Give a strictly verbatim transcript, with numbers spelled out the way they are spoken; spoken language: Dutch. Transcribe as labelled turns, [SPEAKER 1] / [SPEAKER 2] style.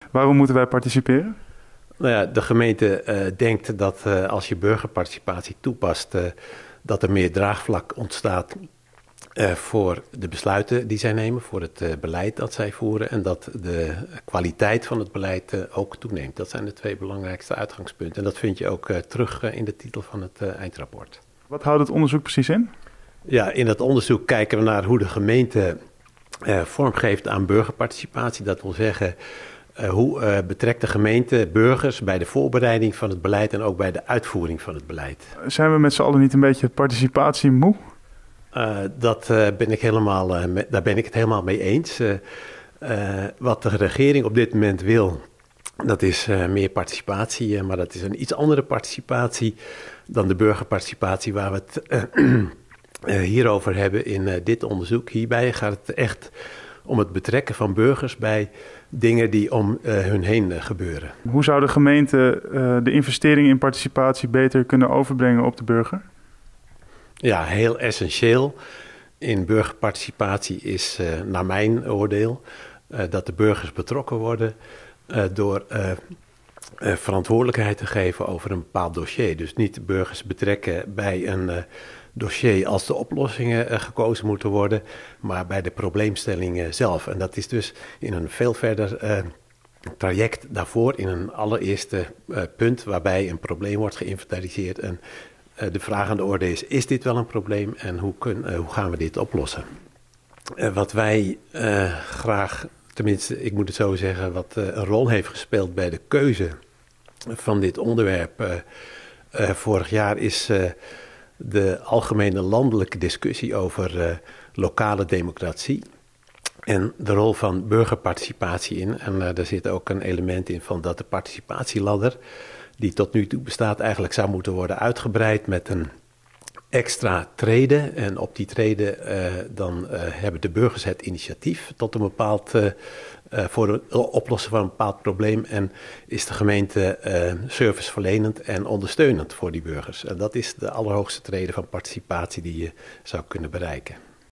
[SPEAKER 1] Waarom moeten wij participeren?
[SPEAKER 2] Nou ja, de gemeente uh, denkt dat uh, als je burgerparticipatie toepast, uh, dat er meer draagvlak ontstaat uh, voor de besluiten die zij nemen, voor het uh, beleid dat zij voeren en dat de kwaliteit van het beleid uh, ook toeneemt. Dat zijn de twee belangrijkste uitgangspunten en dat vind je ook uh, terug uh, in de titel van het uh, eindrapport.
[SPEAKER 1] Wat houdt het onderzoek precies in?
[SPEAKER 2] Ja, in dat onderzoek kijken we naar hoe de gemeente uh, vormgeeft aan burgerparticipatie. Dat wil zeggen, uh, hoe uh, betrekt de gemeente burgers bij de voorbereiding van het beleid en ook bij de uitvoering van het beleid.
[SPEAKER 1] Zijn we met z'n allen niet een beetje participatie moe?
[SPEAKER 2] Uh, dat, uh, ben ik helemaal, uh, me, daar ben ik het helemaal mee eens. Uh, uh, wat de regering op dit moment wil, dat is uh, meer participatie, uh, maar dat is een iets andere participatie dan de burgerparticipatie waar we het uh, uh, hierover hebben in uh, dit onderzoek. Hierbij gaat het echt om het betrekken van burgers bij dingen die om uh, hun heen uh, gebeuren.
[SPEAKER 1] Hoe zou de gemeente uh, de investering in participatie beter kunnen overbrengen op de burger?
[SPEAKER 2] Ja, heel essentieel in burgerparticipatie is, uh, naar mijn oordeel, uh, dat de burgers betrokken worden uh, door uh, uh, verantwoordelijkheid te geven over een bepaald dossier. Dus niet de burgers betrekken bij een uh, dossier als de oplossingen uh, gekozen moeten worden, maar bij de probleemstelling uh, zelf. En dat is dus in een veel verder uh, traject daarvoor, in een allereerste uh, punt waarbij een probleem wordt geïnventariseerd en de vraag aan de orde is, is dit wel een probleem en hoe, kun, uh, hoe gaan we dit oplossen? Uh, wat wij uh, graag, tenminste ik moet het zo zeggen, wat uh, een rol heeft gespeeld bij de keuze van dit onderwerp uh, uh, vorig jaar is uh, de algemene landelijke discussie over uh, lokale democratie. En de rol van burgerparticipatie in. En uh, daar zit ook een element in van dat de participatieladder, die tot nu toe bestaat, eigenlijk zou moeten worden uitgebreid met een extra trede. En op die trede uh, dan uh, hebben de burgers het initiatief tot een bepaald, uh, uh, voor het oplossen van een bepaald probleem. En is de gemeente uh, serviceverlenend en ondersteunend voor die burgers. En dat is de allerhoogste trede van participatie die je zou kunnen bereiken.